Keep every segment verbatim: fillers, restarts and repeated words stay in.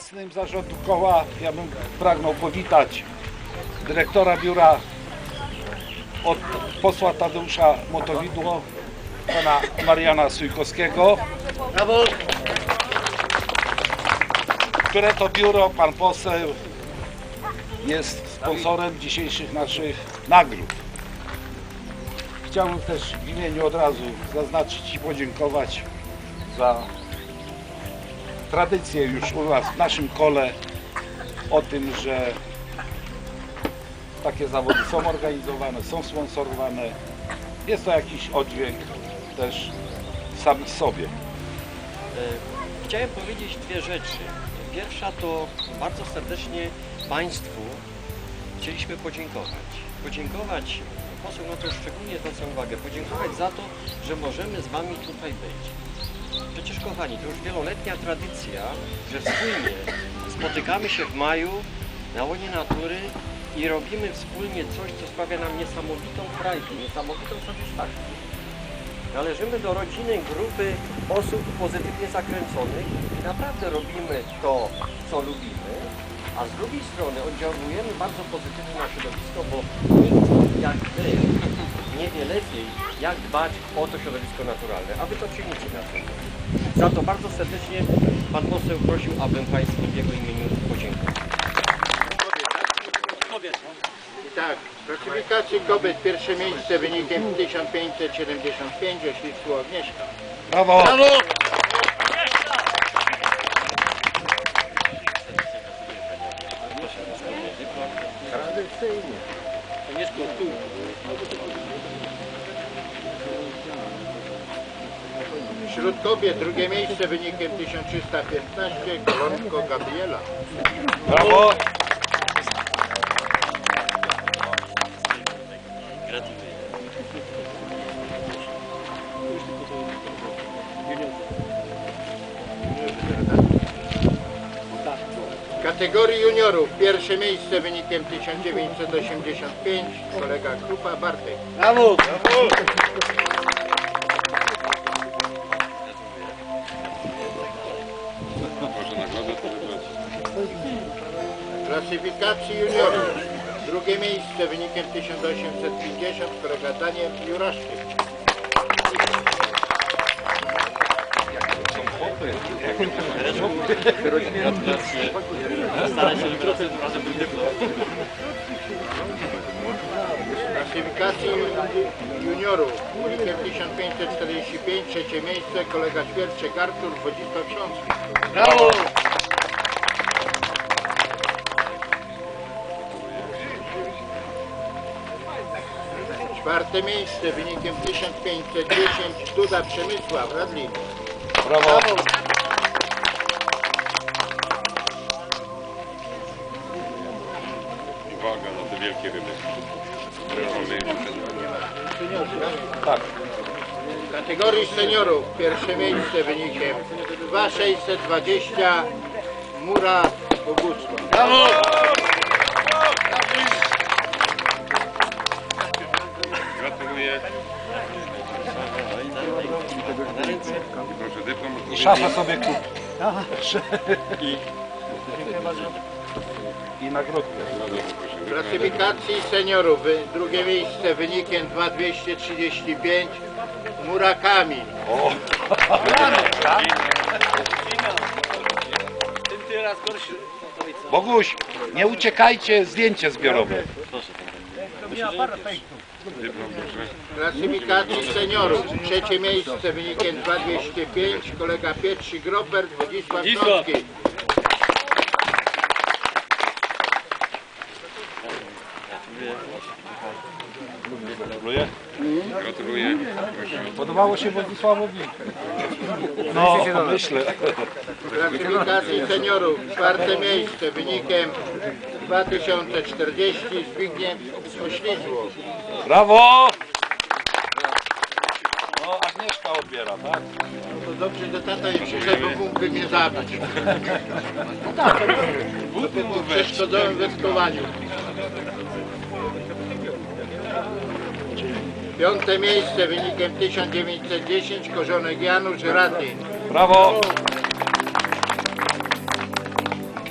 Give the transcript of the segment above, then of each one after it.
własnym zarządu koła ja bym pragnął powitać dyrektora biura od posła Tadeusza Motowidło, pana Mariana Sujkowskiego. Brawo! Które to biuro, pan poseł, jest sponsorem dzisiejszych naszych nagród. Chciałbym też w imieniu od razu zaznaczyć i podziękować za tradycję już u nas w naszym kole o tym, że takie zawody są organizowane, są sponsorowane. Jest to jakiś oddźwięk też sami sobie. Chciałem powiedzieć dwie rzeczy. Pierwsza to bardzo serdecznie Państwu chcieliśmy podziękować. Podziękować, poseł na to szczególnie zwraca uwagę, podziękować za to, że możemy z Wami tutaj być. Przecież kochani, to już wieloletnia tradycja, że wspólnie spotykamy się w maju na łonie natury i robimy wspólnie coś, co sprawia nam niesamowitą frajdę, niesamowitą satysfakcję. Należymy do rodziny, grupy osób pozytywnie zakręconych i naprawdę robimy to, co lubimy, a z drugiej strony oddziałujemy bardzo pozytywnie na środowisko, bo nikt jak Wy nie wie lepiej, jak dbać o to środowisko naturalne, a Wy to czynicie na tym. Za to bardzo serdecznie Pan poseł prosił, abym Państwu w jego imieniu podziękował. Tak, w klasyfikacji kobiet pierwsze miejsce wynikiem tysiąc pięćset siedemdziesiąt pięć, Oślictwo Agnieszka. Brawo! Brawo! Tradycyjnie. Wśród kobiet drugie miejsce wynikiem tysiąc trzysta piętnaście, Kolonko Gabriela. Brawo! W kategorii juniorów pierwsze miejsce wynikiem tysiąc dziewięćset osiemdziesiąt pięć, kolega Krupa Bartek. Brawo! Brawo! W klasyfikacji juniorów drugie miejsce wynikiem tysiąc osiemset pięćdziesiąt, kolega Daniel Juraszczyk. Gratulacje. Staraj się jutro razem był dyplom. W klasyfikacji juniorów wynikiem tysiąc pięćset czterdzieści pięć, trzecie miejsce, kolega Świerczek Artur, Wodzisław Śląski. Brawo! Czwarte miejsce wynikiem tysiąc pięćset dziesięć, Duda Przemysław, Radlin. Brawo! Uwaga na te wielkie ryby. Tak. W kategorii seniorów pierwsze miejsce wynikiem dwa tysiące sześćset dwadzieścia, Mura Bogusław. Brawo! Gratuluję. I proszę dyplom. I szafa sobie kup. I I nagrodkę. W klasyfikacji seniorów wy- drugie miejsce wynikiem dwa tysiące dwieście trzydzieści pięć, Murakami. O! Boguś, nie uciekajcie, zdjęcie zbiorowe. Dyplom proszę. W klasyfikacji seniorów trzecie miejsce wynikiem dwa tysiące dwieście pięć, kolega Pietrzy Gropert, Wodzisław Śląski. Gratuluję. Gratuluję. Proszę. Podobało się Władysławowi? No, myślę. W klasyfikacji seniorów czwarte miejsce wynikiem dwa tysiące czterdzieści, Zbigniew Oślizło. Brawo! No, Agnieszka odbiera, tak? No to dobrze, że tata nie przyszedł, bo mógłby mnie zabić. To by mu przeszkodzało w wędkowaniu. Piąte miejsce wynikiem tysiąc dziewięćset dziesięć, Korzonek Janusz, Radlin. Brawo!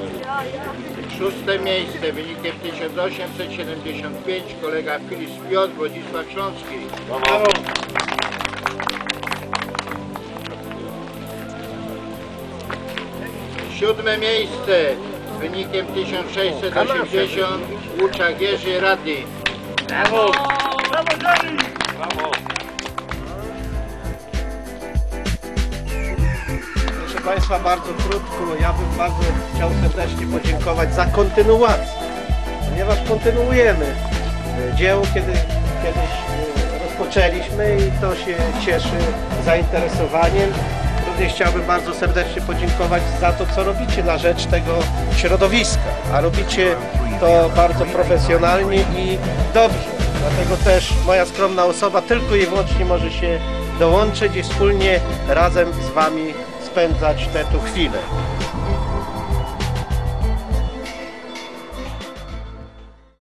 Szóste miejsce wynikiem tysiąc osiemset siedemdziesiąt pięć kolega Filip Piotr, Wodzisław Śląski. Brawo. Siódme miejsce wynikiem tysiąc sześćset osiemdziesiąt Łuczak Jerzy Rady. Brawo. Proszę Państwa, bardzo krótko, ja bym bardzo chciał serdecznie podziękować za kontynuację, ponieważ kontynuujemy e, dzieło, kiedy kiedyś e, rozpoczęliśmy i to się cieszy zainteresowaniem. Również chciałbym bardzo serdecznie podziękować za to, co robicie na rzecz tego środowiska, a robicie to bardzo profesjonalnie i dobrze. Dlatego też moja skromna osoba tylko i wyłącznie może się dołączyć i wspólnie razem z Wami spędzać tę tu chwilę.